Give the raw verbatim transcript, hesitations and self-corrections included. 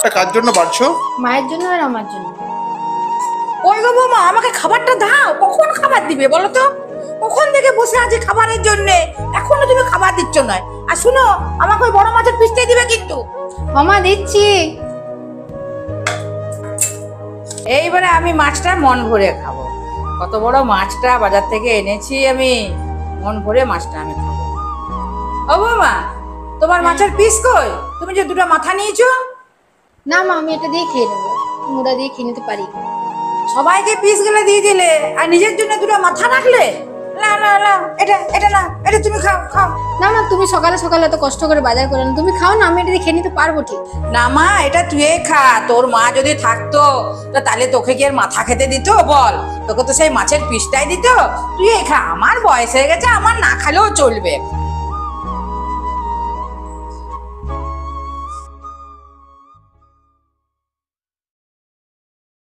খাবারটা কার জন্য বাড়ছো? মায়ের জন্য আর আমার জন্য। ওই গো বৌমা, আমাকে খাবারটা দাও। কখন খাবার দিবে বলো তো? কখন থেকে বসে আছি খাবারের জন্য, এখনো তুমি খাবার দিচ্ছ না। আর শুনো, আমাকে ওই বড় মাছের পিসটাই দিবে কিন্তু। মামা দিচ্ছি। এইবারে আমি মাছটা মন ভরে খাবো। কত বড় মাছটা বাজার থেকে এনেছি আমি, মন ভরে মাছটা আমি খাবো। ও বৌমা, তোমার মাছের পিস কই? তুমি যে দুটো মাথা নিয়েছো। না মা, আমি এটা দিয়ে খেয়ে নেবো, মুড়া দিয়ে খেয়ে নিতে পারি। সবাইকে পিস গুলো দিয়ে দিলে আর নিজের জন্য দুটো মাথা রাখলে। না না না, এটা এটা না, এটা তুমি খাও খাও। না মা, তুমি সকালে সকালে এত কষ্ট করে বাজার করে না, তুমি খাও না, আমি এটা দিয়ে খেয়ে নিতে পারবো ঠিক। না মা, এটা তুই খা। তোর মা যদি থাকতো তো তাহলে তোকে কি আর মাথা খেতে দিত বল? তোকে তো সেই মাছের পিসটাই দিত। তুই খা, আমার বয়স হয়ে গেছে, আমার না খেলেও চলবে।